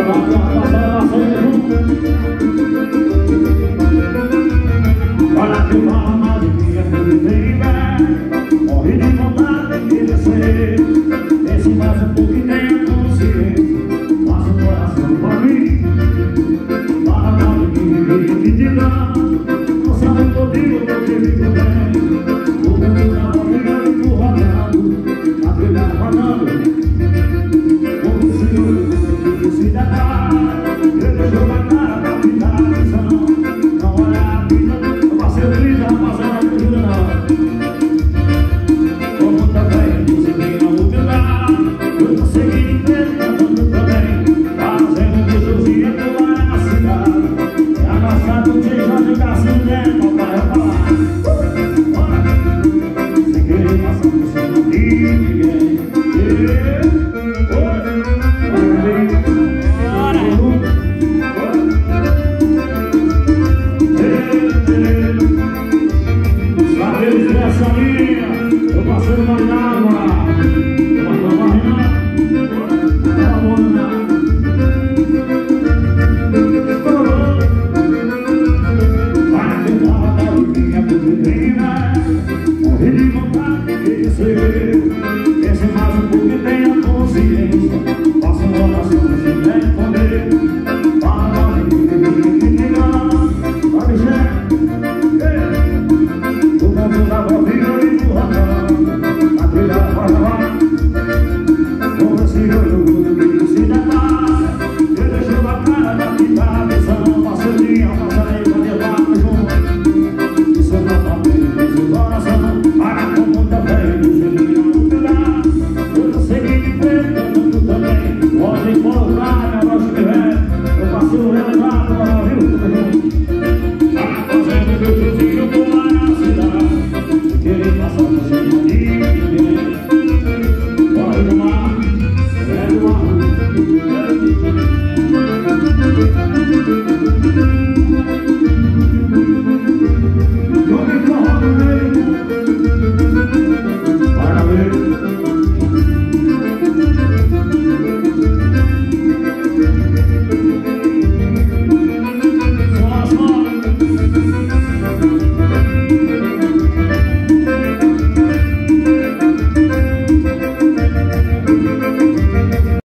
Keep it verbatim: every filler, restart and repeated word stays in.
Olha que forma de vida que vem, morre de vontade de crescer. Esse mais um pouco que tenha consciência, faça o coração pra mim. Para não me que te dá, não sabe o motivo que eu te vivo bem. O mundo tá obrigado e empurrado, a vida falando. Como se eu se dar, eu deixo na cara pra me dar atenção. Não olha a vida, eu passei o vida, mas ela não ajuda não. Como também você tem a humildade, eu consegui ver cantando também, fazendo um beijozinho que vai na cidade. E abraçado um dia já jogar sem tempo pra eu falar. Bora, sem querer passar por cima de ninguém. Essa linha, eu passei uma água, uma camarina, uma mona. Vai tentar a linha pequena, morrer de vontade de crescer. Esse mais um pouco que tenha consciência.